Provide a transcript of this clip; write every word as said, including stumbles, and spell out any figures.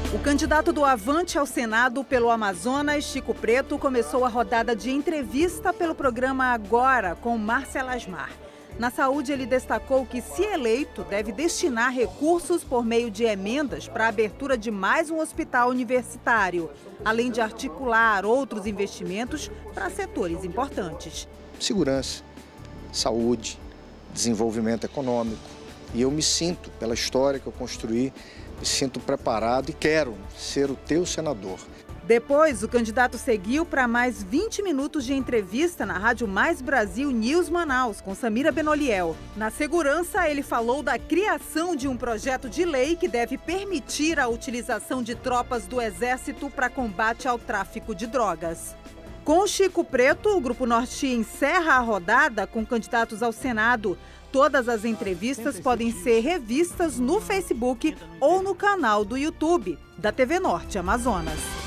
O candidato do Avante ao Senado pelo Amazonas, Chico Preto, começou a rodada de entrevista pelo programa Agora, com Márcia Lasmar. Na saúde, ele destacou que, se eleito, deve destinar recursos por meio de emendas para a abertura de mais um hospital universitário, além de articular outros investimentos para setores importantes. Segurança, saúde, desenvolvimento econômico. E eu me sinto, pela história que eu construí, me sinto preparado e quero ser o teu senador. Depois, o candidato seguiu para mais vinte minutos de entrevista na Rádio Mais Brasil News Manaus, com Samira Benoliel. Na segurança, ele falou da criação de um projeto de lei que deve permitir a utilização de tropas do Exército para combate ao tráfico de drogas. Com Chico Preto, o Grupo Norte encerra a rodada com candidatos ao Senado. Todas as entrevistas podem ser revistas no Facebook ou no canal do YouTube da T V Norte Amazonas.